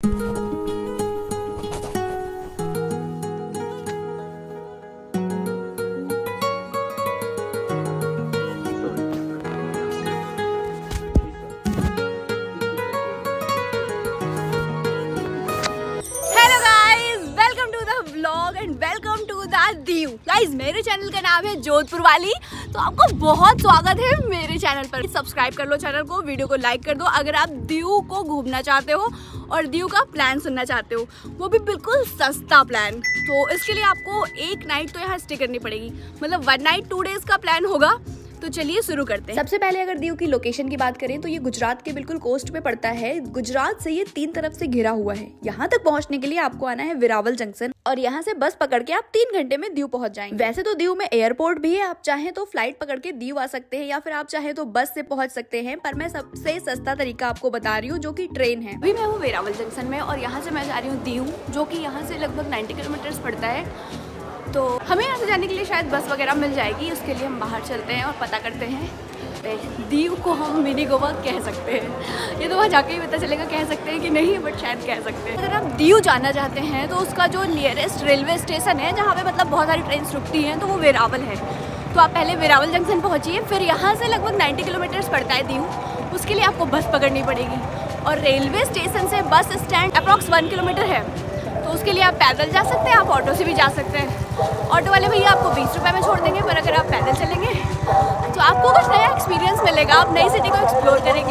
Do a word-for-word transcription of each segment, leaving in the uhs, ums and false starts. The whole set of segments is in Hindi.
Welcome to the Diu. Guys मेरे चैनल का नाम है जोधपुर वाली, तो आपको बहुत स्वागत है मेरे चैनल पर। सब्सक्राइब कर लो चैनल को, वीडियो को लाइक कर दो अगर आप दीव को घूमना चाहते हो और दीव का प्लान सुनना चाहते हो, वो भी बिल्कुल सस्ता प्लान। तो इसके लिए आपको एक नाइट तो यहाँ स्टे करनी पड़ेगी, मतलब वन नाइट टू डेज का प्लान होगा। तो चलिए शुरू करते हैं। सबसे पहले अगर दीव की लोकेशन की बात करें तो ये गुजरात के बिल्कुल कोस्ट पे पड़ता है। गुजरात से ये तीन तरफ से घिरा हुआ है। यहाँ तक पहुँचने के लिए आपको आना है वेरावल जंक्शन और यहाँ से बस पकड़ के आप तीन घंटे में दीव पहुँच जाएंगे। वैसे तो दीव में एयरपोर्ट भी है, आप चाहें तो फ्लाइट पकड़ के दीव आ सकते हैं या फिर आप चाहे तो बस से पहुँच सकते हैं, पर मैं सबसे सस्ता तरीका आपको बता रही हूँ जो की ट्रेन है। अभी मैं हूँ वेरावल जंक्शन में और यहाँ से मैं जा रही हूँ दीव, जो की यहाँ से लगभग नाइन्टी किलोमीटर पड़ता है। तो हमें यहाँ से जाने के लिए शायद बस वगैरह मिल जाएगी, उसके लिए हम बाहर चलते हैं और पता करते हैं। दीव को हम मिनी गोवा कह सकते हैं, ये तो वहाँ जाके ही पता चलेगा कह सकते हैं कि नहीं, बट शायद कह सकते हैं। अगर आप दीव जाना चाहते हैं तो उसका जो नियरेस्ट रेलवे स्टेशन है जहाँ पे मतलब बहुत सारी ट्रेन रुकती हैं, तो वो वेरावल है। तो आप पहले वेरावल जंक्शन पहुँचिए, फिर यहाँ से लगभग नाइन्टी किलोमीटर्स पड़ता है दीव, उसके लिए आपको बस पकड़नी पड़ेगी। और रेलवे स्टेशन से bus stand approx one kilometre है, तो उसके लिए आप पैदल जा सकते हैं, आप ऑटो से भी जा सकते हैं। ऑटो वाले भैया आपको बीस रुपये में छोड़ देंगे, पर अगर आप पैदल चलेंगे तो आपको कुछ नया एक्सपीरियंस मिलेगा, आप नई सिटी को एक्सप्लोर करेंगे।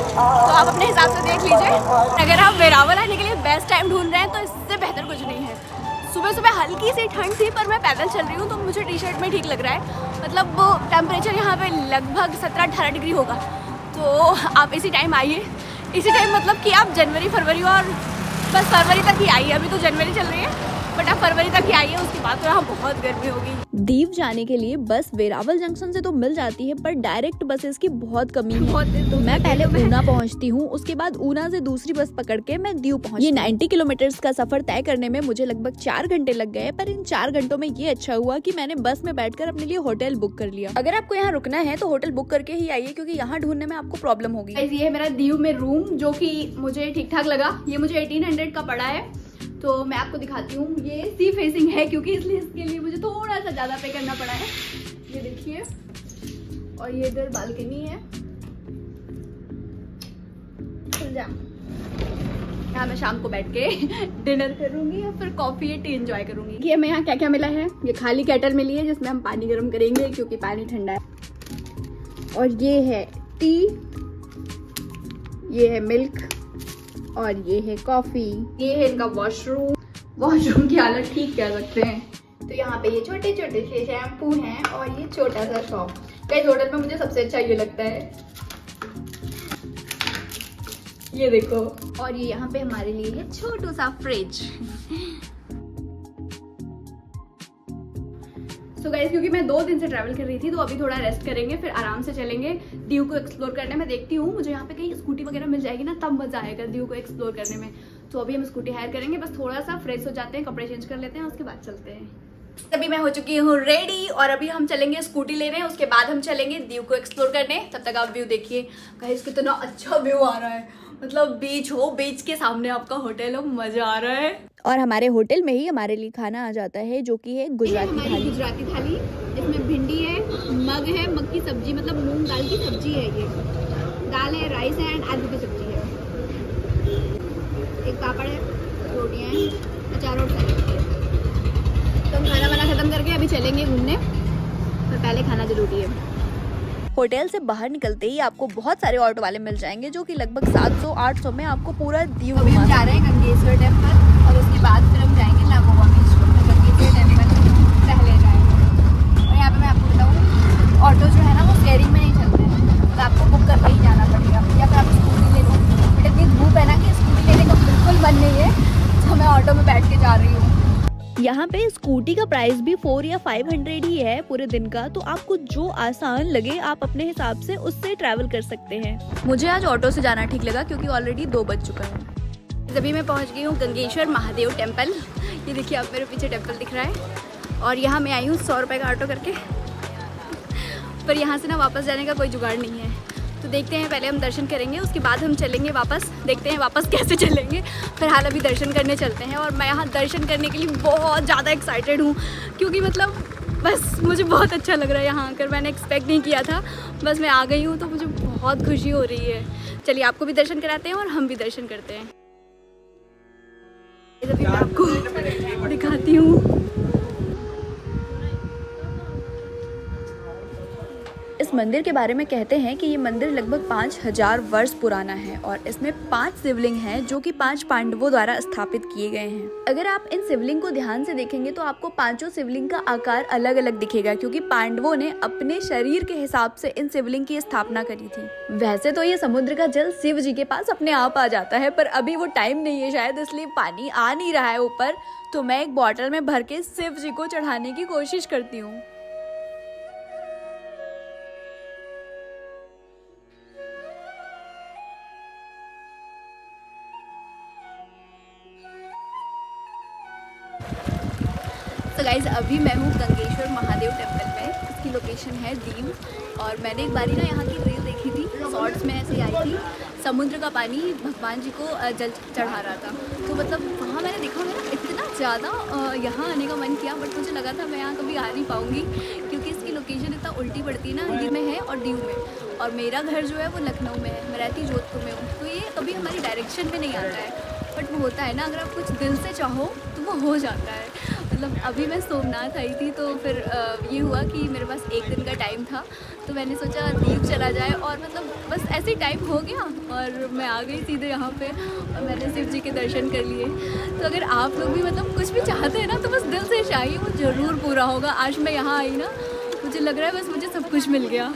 तो आप अपने हिसाब से देख लीजिए। अगर आप वेरावल आने के लिए बेस्ट टाइम ढूंढ रहे हैं तो इससे बेहतर कुछ नहीं है। सुबह सुबह हल्की सी ठंड थी, पर मैं पैदल चल रही हूँ तो मुझे टी शर्ट में ठीक लग रहा है। मतलब वो टेम्परेचर यहाँ पे लगभग सत्रह अठारह डिग्री होगा। तो आप इसी टाइम आइए, इसी टाइम मतलब कि आप जनवरी फरवरी और बस फरवरी तक ही आइए। अभी तो जनवरी चल रही है, बट आप फरवरी तक ही आइए, उसके बाद तो यहाँ बहुत गर्मी होगी। दीव जाने के लिए बस वेरावल जंक्शन से तो मिल जाती है, पर डायरेक्ट बसेस की बहुत कमी है। तो मैं पहले ऊना पहुँचती हूँ, उसके बाद ऊना से दूसरी बस पकड़ के मैं दीव पहुँच। ये नाइन्टी किलोमीटर्स का सफर तय करने में मुझे लगभग चार घंटे लग गए, पर इन चार घंटों में ये अच्छा हुआ कि मैंने बस में बैठकर अपने लिए होटल बुक कर लिया। अगर आपको यहाँ रुकना है तो होटल बुक करके ही आइए, क्योंकि यहाँ ढूंढने में आपको प्रॉब्लम होगी। ये है मेरा दीव में रूम, जो की मुझे ठीक ठाक लगा। ये मुझे एटीन हंड्रेड का पड़ा है। तो मैं आपको दिखाती हूँ, ये सी फेसिंग है क्योंकि इसलिए इसके लिए मुझे थोड़ा सा ज्यादा पे करना पड़ा है। ये देखिए, और ये इधर बालकनी है। चल जा, यहाँ मैं शाम को बैठ के डिनर करूंगी या फिर कॉफी या टी एंजॉय करूंगी। ये हमें यहाँ क्या क्या मिला है, ये खाली केटल मिली है जिसमें हम पानी गर्म करेंगे क्योंकि पानी ठंडा है। और ये है टी, ये है मिल्क और ये है कॉफी। ये है इनका वॉशरूम, वॉशरूम की हालत ठीक कह सकते हैं। तो यहाँ पे ये छोटे छोटे से शैम्पू हैं और ये छोटा सा शॉप। इस होटल में मुझे सबसे अच्छा ये लगता है, ये देखो। और ये यहाँ पे हमारे लिए है छोटू सा फ्रिज। तो गाइस क्योंकि मैं दो दिन से ट्रैवल कर रही थी, तो अभी थोड़ा रेस्ट करेंगे, फिर आराम से चलेंगे दीव को एक्सप्लोर करने में। देखती हूँ मुझे यहाँ पे कहीं स्कूटी वगैरह मिल जाएगी ना, तब मजा आएगा दीव को एक्सप्लोर करने में। तो अभी हम स्कूटी हायर करेंगे, बस थोड़ा सा फ्रेश हो जाते हैं, कपड़े चेंज कर लेते हैं, उसके बाद चलते हैं। अभी मैं हो चुकी हूँ रेडी और अभी हम चलेंगे स्कूटी लेने, उसके बाद हम चलेंगे दीव को एक्सप्लोर करने। तब तक आप व्यू देखिए गाइस, कितना अच्छा व्यू आ रहा है। मतलब बीच हो, बीच के सामने आपका होटल हो, मजा आ रहा है। और हमारे होटल में ही हमारे लिए खाना आ जाता है, जो कि है गुजराती थाली। गुजराती थाली, इसमें भिंडी है, मग है, मग की सब्जी मतलब मूंग दाल की सब्जी है, ये दाल है, राइस है एंड आलू की सब्जी है, एक पापड़ है, रोटियां हैं, अचार और सलाद। तो हम खाना वाना खत्म करके अभी चलेंगे घूमने, पर पहले खाना जरूरी है। होटल से बाहर निकलते ही आपको बहुत सारे ऑटो वाले मिल जाएंगे, जो कि लगभग सात सौ आठ सौ में आपको पूरा दीव घुमा। हम जा रहे हैं गंगेश्वर टेम्पल और उसके बाद फिर हम जाएंगे नागोवा बीच को। तो गंगेश्वर टेम्पल पहले जाएंगे। और यहाँ पे मैं आपको बताऊँ, ऑटो जो है ना वो शेयरिंग में नहीं चलते हैं, तो आपको बुक करके ही जाना पड़ेगा, या फिर आप स्कूटी ले लो। बट इतनी धूप है ना कि स्कूटी लेने का बिल्कुल मन नहीं है, तो मैं ऑटो में बैठ के जा रही हूँ। यहाँ पे स्कूटी का प्राइस भी फोर या फाइव हंड्रेड ही है पूरे दिन का, तो आपको जो आसान लगे आप अपने हिसाब से उससे ट्रैवल कर सकते हैं। मुझे आज ऑटो से जाना ठीक लगा क्योंकि ऑलरेडी दो बज चुका है। अभी मैं पहुँच गई हूँ गंगेश्वर महादेव टेम्पल। ये देखिए आप, मेरे पीछे टेम्पल दिख रहा है। और यहाँ मैं आई हूँ सौ रुपये का ऑटो करके, पर यहाँ से ना वापस जाने का कोई जुगाड़ नहीं है। तो देखते हैं, पहले हम दर्शन करेंगे, उसके बाद हम चलेंगे वापस। देखते हैं वापस कैसे चलेंगे। फिलहाल अभी दर्शन करने चलते हैं। और मैं यहाँ दर्शन करने के लिए बहुत ज़्यादा एक्साइटेड हूँ, क्योंकि मतलब बस मुझे बहुत अच्छा लग रहा है यहाँ आकर। मैंने एक्सपेक्ट नहीं किया था, बस मैं आ गई हूँ तो मुझे बहुत खुशी हो रही है। चलिए आपको भी दर्शन कराते हैं और हम भी दर्शन करते हैं। अभी मैं आपको दिखाती हूँ। इस मंदिर के बारे में कहते हैं कि ये मंदिर लगभग पाँच हजार वर्ष पुराना है और इसमें पांच शिवलिंग हैं जो कि पांच पांडवों द्वारा स्थापित किए गए हैं। अगर आप इन शिवलिंग को ध्यान से देखेंगे तो आपको पांचों शिवलिंग का आकार अलग अलग दिखेगा, क्योंकि पांडवों ने अपने शरीर के हिसाब से इन शिवलिंग की स्थापना करी थी। वैसे तो ये समुद्र का जल शिव जी के पास अपने आप आ जाता है, पर अभी वो टाइम नहीं है शायद, इसलिए पानी आ नहीं रहा है ऊपर। तो मैं एक बॉटल में भर के शिव जी को चढ़ाने की कोशिश करती हूँ। तो गाइज अभी मैं हूँ गंगेश्वर महादेव टेम्पल में। इसकी लोकेशन है दीव। और मैंने एक बारी ना यहाँ की रील देखी थी, शॉर्ट्स में ऐसे ही आई थी, समुद्र का पानी भगवान जी को जल चढ़ा रहा था। तो मतलब वहाँ मैंने देखा, मेरा इतना ज़्यादा यहाँ आने का मन किया, बट मुझे लगा था मैं यहाँ कभी आ नहीं पाऊँगी, क्योंकि इसकी लोकेशन इतना उल्टी पड़ती है ना, दिल्ली में है और दीव में, और मेरा घर जो है वो लखनऊ में है, मैं रहती जोधपुर में हूँ। तो ये कभी हमारी डायरेक्शन में नहीं आता है, बट वो होता है ना, अगर आप कुछ दिल से चाहो तो वो हो जाता है। मतलब अभी मैं सोमनाथ आई थी, तो फिर ये हुआ कि मेरे पास एक दिन का टाइम था, तो मैंने सोचा दीव चला जाए, और मतलब बस ऐसे ही टाइम हो गया और मैं आ गई सीधे यहाँ पे, और मैंने शिव जी के दर्शन कर लिए। तो अगर आप लोग भी मतलब कुछ भी चाहते हैं ना, तो बस दिल से चाहिए, वो ज़रूर पूरा होगा। आज मैं यहाँ आई ना, मुझे लग रहा है बस मुझे सब कुछ मिल गया।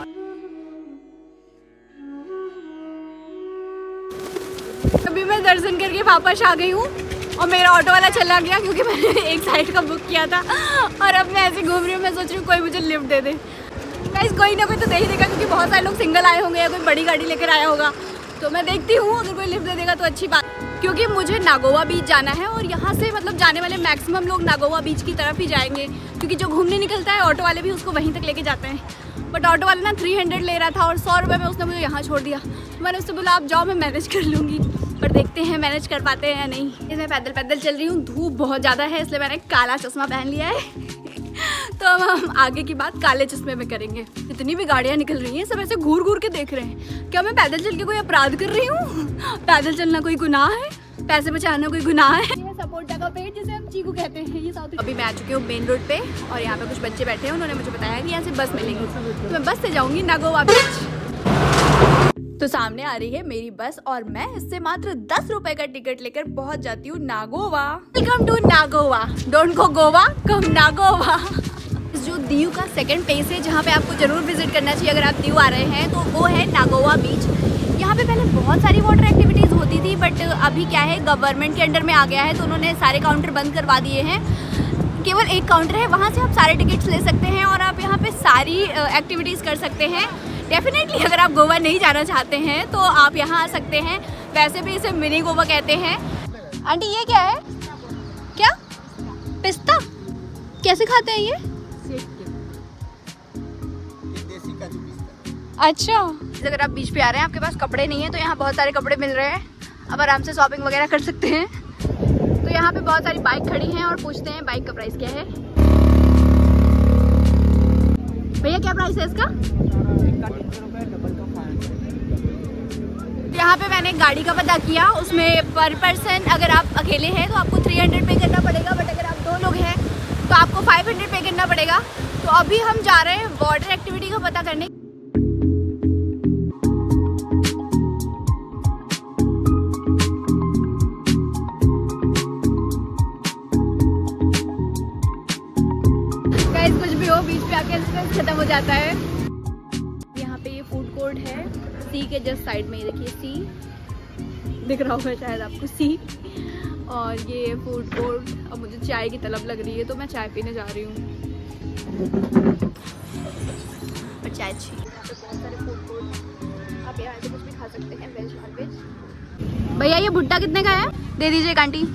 अभी मैं दर्शन करके वापस आ गई हूँ और मेरा ऑटो वाला चला गया, क्योंकि मैंने एक साइड का बुक किया था, और अब मैं ऐसे घूम रही हूँ। मैं सोच रही हूँ कोई मुझे लिफ्ट दे दे। गाइस कोई ना कोई तो दे ही देगा, क्योंकि बहुत सारे लोग सिंगल आए होंगे या कोई बड़ी गाड़ी लेकर आया होगा। तो मैं देखती हूँ, अगर कोई लिफ्ट दे देगा तो अच्छी बात, क्योंकि मुझे नागोवा बीच जाना है, और यहाँ से मतलब जाने वाले मैक्सिमम लोग नागोवा बीच की तरफ ही जाएंगे, क्योंकि जो घूमने निकलता है ऑटो वाले भी उसको वहीं तक लेके जाते हैं। बट ऑटो वाले ना थ्री हंड्रेड ले रहा था और सौ रुपये में उसने मुझे यहाँ छोड़ दिया। तो मैंने उससे बोला आप जाओ, मैं मैनेज कर लूँगी, पर देखते हैं मैनेज कर पाते हैं या नहीं। इसमें पैदल पैदल चल रही हूँ, धूप बहुत ज़्यादा है, इसलिए मैंने काला चश्मा पहन लिया है। तो अब हम आगे की बात काले चश्मे में करेंगे। जितनी भी गाड़ियाँ निकल रही हैं सब ऐसे घूर घूर के देख रहे हैं। क्या मैं पैदल चल के कोई अपराध कर रही हूँ? पैदल चलना कोई गुनाह है? पैसे बचाना कोई गुनाह है? ये सपोर्टा का पेड़ जिसे हम चीकू कहते हैं, ये साउथ। अभी मैं आ चुकी हूँ मेन रोड पे, और यहाँ पे कुछ बच्चे बैठे हैं, उन्होंने मुझे बताया कि यहाँ से बस मिलेंगी, तो मैं बस से जाऊँगी नागोवा बीच। तो सामने आ रही है मेरी बस, और मैं इससे मात्र दस रुपए का टिकट लेकर पहुंच जाती हूँ Nagoa. Welcome to Nagoa, don't go Goa, come Nagoa. जो दीव का सेकंड प्लेस है जहाँ पे आपको जरूर विजिट करना चाहिए अगर आप दीव आ रहे हैं, तो वो है नागोवा बीच। यहाँ पे पहले बहुत सारी वाटर एक्टिविटीज़ होती थी, बट अभी क्या है, गवर्नमेंट के अंडर में आ गया है, तो उन्होंने सारे काउंटर बंद करवा दिए हैं। केवल एक काउंटर है, वहाँ से आप सारे टिकट्स ले सकते हैं और आप यहाँ पे सारी एक्टिविटीज़ कर सकते हैं। डेफिनेटली अगर आप गोवा नहीं जाना चाहते हैं तो आप यहाँ आ सकते हैं। वैसे भी इसे मिनी गोवा कहते हैं। आंटी ये क्या है? क्या पिस्ता? कैसे खाते हैं ये? अच्छा, अगर आप बीच पे आ रहे हैं, आपके पास कपड़े नहीं है, तो यहाँ बहुत सारे कपड़े मिल रहे हैं, अब आराम से शॉपिंग वगैरह कर सकते हैं। तो यहाँ पे बहुत सारी बाइक खड़ी हैं, और पूछते हैं बाइक का प्राइस क्या है। भैया क्या प्राइस है इसका? यहाँ पे मैंने गाड़ी का पता किया, उसमें पर पर्सन अगर आप अकेले हैं तो आपको थ्री हंड्रेड पे करना पड़ेगा, बट अगर आप दो लोग हैं तो आपको फाइव हंड्रेड पे करना पड़ेगा। तो अभी हम जा रहे हैं वाटर एक्टिविटी का पता करने। कुछ भी हो, बीच पे आके स्ट्रेस खत्म हो जाता है। यहाँ पे ये फूड कोर्ट है, सी के जस्ट साइड में, ये देखिए सी दिख रहा होगा शायद आपको, सी। और ये फूड कोर्ट। अब मुझे चाय की तलब लग रही है, तो मैं चाय पीने जा रही हूँ। और चाय अच्छी। यहाँ पे बहुत सारे फूड कोर्ट, आप यहाँ से कुछ भी खा सकते हैं, वेज नॉन वेज। भैया ये भुट्टा कितने का है? दे दीजिए एक आंटी।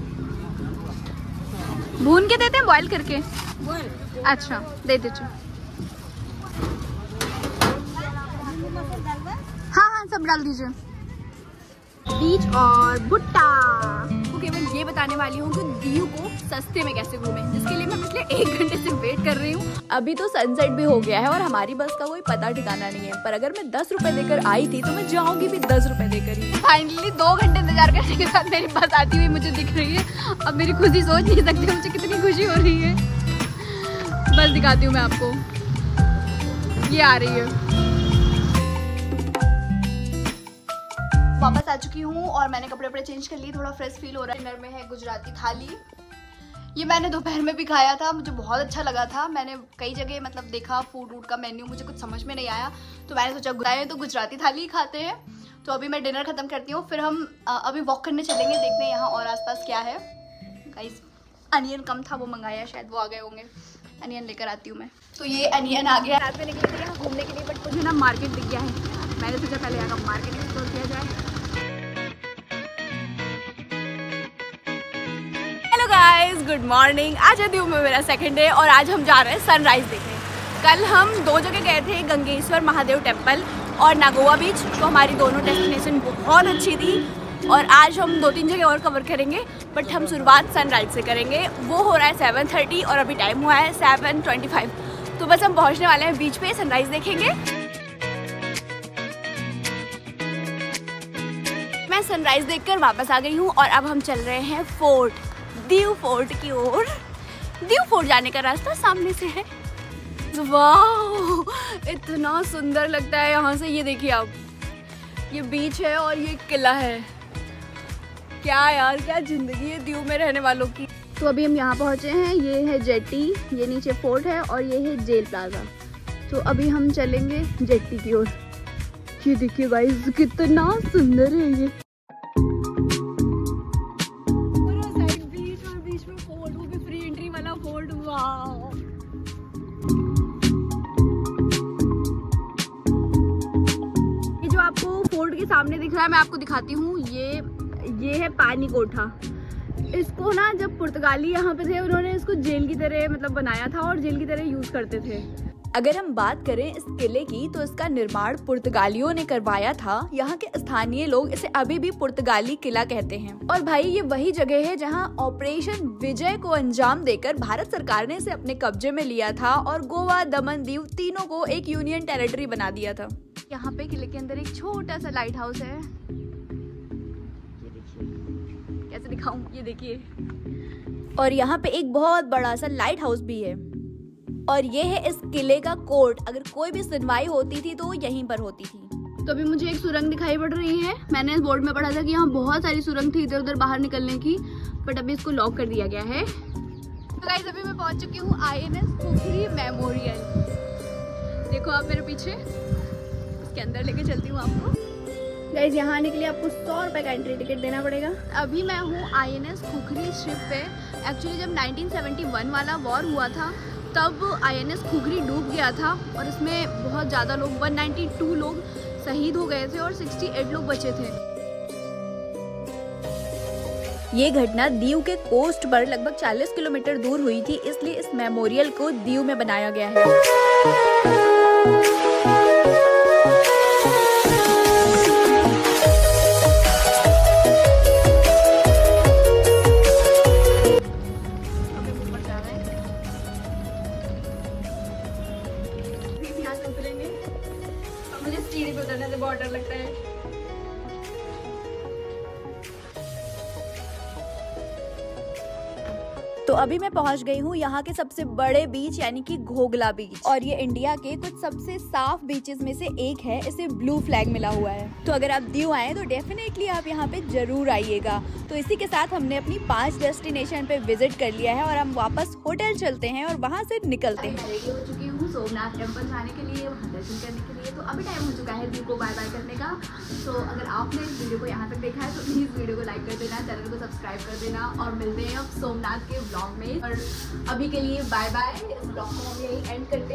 भून के देते हैं, बॉयल करके? अच्छा दे दीजिए। सब डाल दीजिए, बीज और भुट्टा। तो केवल ये बताने वाली हूँ कि दीव को सस्ते में कैसे घूमें, जिसके लिए मैं पिछले एक घंटे से वेट कर रही हूँ। अभी तो सनसेट भी हो गया है और हमारी बस का कोई पता ठिकाना नहीं है, पर अगर मैं दस रुपए देकर आई थी तो मैं जाऊंगी भी दस रुपए देकर ही। फाइनली दो घंटे इंतजार करने के बाद मेरी बस आती हुई मुझे दिख रही है। अब मेरी खुशी सोच नहीं सकती मुझे कितनी खुशी हो रही है। बस दिखाती हूँ मैं आपको, ये आ रही है। वापस आ चुकी हूँ और मैंने कपड़े वपड़े चेंज कर लिए, थोड़ा फ्रेश फील हो रहा है। डिनर में है गुजराती थाली, ये मैंने दोपहर में भी खाया था, मुझे बहुत अच्छा लगा था। मैंने कई जगह मतलब देखा फूड वूड का मेन्यू, मुझे कुछ समझ में नहीं आया, तो मैंने सोचा गुजराती तो गुजराती थाली ही खाते हैं। तो अभी मैं डिनर खत्म करती हूँ, फिर हम अभी वॉक करने चलेंगे, देखते हैं यहाँ और आसपास क्या है। गाइस अनियन कम था, वो मंगाया, शायद वो आ गए होंगे। अनियन लेकर आती हूँ मैं। तो ये अनियन आ गया। रात में निकले थे यहाँ घूमने के लिए, बट मुझे ना मार्केट दिख गया है। मैंने सोचा पहले यहाँ का मार्केट एक्सप्लोर किया जाए। Hello guys, good morning. आज है दीव में मेरा सेकंड डे और आज हम जा रहे हैं सनराइज देखने। कल हम दो जगह गए थे, गंगेश्वर महादेव टेम्पल और नागोवा बीच। तो हमारी दोनों डेस्टिनेशन बहुत अच्छी थी और आज हम दो तीन जगह और कवर करेंगे, बट हम शुरुआत सनराइज से करेंगे। वो हो रहा है सेवन थर्टी और अभी टाइम हुआ है सेवन ट्वेंटी फाइव। तो बस हम पहुंचने वाले हैं बीच पे, सनराइज देखेंगे। मैं सनराइज देखकर वापस आ गई हूँ और अब हम चल रहे हैं फोर्ट, दीव फोर्ट की ओर। दीव फोर्ट जाने का रास्ता सामने से है। वाह, इतना सुंदर लगता है यहाँ से। ये देखिए आप, ये बीच है और ये किला है। क्या यार, क्या जिंदगी है दीव में रहने वालों की। तो अभी हम यहाँ पहुँचे हैं, ये है जेटी, ये नीचे फोर्ट है और ये है जेल प्लाजा। तो अभी हम चलेंगे जेटी की ओर। ये देखिए गाइस, कितना सुंदर है ये। साइड बीच और बीच में फोर्ट, वो भी फ्री एंट्री वाला फोर्ट। वाह, ये जो आपको फोर्ट के सामने दिख रहा है, मैं आपको दिखाती हूँ। ये ये है पानी कोठा। इसको ना जब पुर्तगाली यहाँ पे थे, उन्होंने इसको जेल की तरह मतलब बनाया था और जेल की तरह यूज करते थे। अगर हम बात करें इस किले की, तो इसका निर्माण पुर्तगालियों ने करवाया था। यहाँ के स्थानीय लोग इसे अभी भी पुर्तगाली किला कहते हैं। और भाई ये वही जगह है जहाँ ऑपरेशन विजय को अंजाम देकर भारत सरकार ने इसे अपने कब्जे में लिया था और गोवा, दमन, दीव तीनों को एक यूनियन टेरिटरी बना दिया था। यहाँ पे किले के अंदर एक छोटा सा लाइट हाउस है। कैसे दिखाऊं, ये देखिए। और यहाँ पे एक बहुत बड़ा सा लाइट हाउस भी है और ये है इस किले का कोर्ट। अगर कोई भी सुनवाई होती थी तो वो यहीं पर होती थी। तो अभी मुझे एक सुरंग दिखाई पड़ रही है। मैंने इस बोर्ड में पढ़ा था कि यहाँ बहुत सारी सुरंग थी इधर उधर बाहर निकलने की, बट अभी इसको लॉक कर दिया गया है। तो गाइस अभी मैं पहुंच चुकी हूँ I N S Khukri memorial. देखो आप मेरे पीछे, इसके अंदर लेके चलती हूँ आपको। गाइस यहाँ आने के लिए आपको सौ रुपए का एंट्री टिकट देना पड़ेगा। अभी मैं हूँ I N S Khukri ship पे। एक्चुअली जब नाइनटीन सेवेंटी वन वाला वॉर हुआ था, तब आई एन एस खुखरी डूब गया था और इसमें बहुत ज़्यादा लोग, एक सौ बानवे लोग शहीद हो गए थे और अड़सठ लोग बचे थे। ये घटना दीव के कोस्ट पर लगभग चालीस किलोमीटर दूर हुई थी, इसलिए इस मेमोरियल को दीव में बनाया गया है। मुझे सीढ़ी पे उतरने से बहुत डर लगता है। तो अभी मैं पहुंच गई हूँ यहाँ के सबसे बड़े बीच यानी कि घोगला बीच, और ये इंडिया के कुछ सबसे साफ बीचेस में से एक है। इसे ब्लू फ्लैग मिला हुआ है। तो अगर आप दीव आए तो डेफिनेटली आप यहाँ पे जरूर आइएगा। तो इसी के साथ हमने अपनी पांच डेस्टिनेशन पे विजिट कर लिया है और हम वापस होटल चलते हैं और वहाँ से निकलते हैं। रेडी हो चुकी हूँ सोमनाथ टेम्पल जाने के लिए, वहाँ दर्शन करने के लिए। तो अभी टाइम हो चुका है दीव को बाय बाय करने का। तो अगर आपने इस वीडियो को यहाँ तक देखा है तो प्लीज़ वीडियो को लाइक कर देना, चैनल को सब्सक्राइब कर देना और मिलते हैं अब सोमनाथ के ब्लॉग में। और अभी के लिए बाय बाय। इस ब्लॉग को हम यही एंड करते हैं।